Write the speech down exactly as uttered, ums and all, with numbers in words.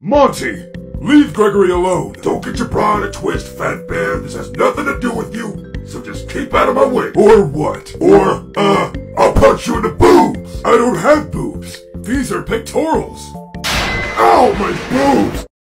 Monty, leave Gregory alone. Don't get your bra in a twist, fat bear. This has nothing to do with you, so just keep out of my way. Or what? Or, uh, I'll punch you in the boobs. I don't have boobs. These are pectorals. Ow, my boobs!